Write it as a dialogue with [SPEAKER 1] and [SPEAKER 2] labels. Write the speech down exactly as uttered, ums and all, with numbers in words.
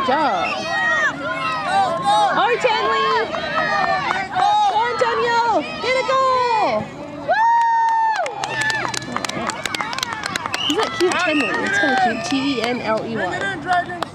[SPEAKER 1] Good job. Oh, Tenley. Go, Antonio. Get a goal. Woo! Is that cute, Tenley? It's kind of cute. T E N L E Y.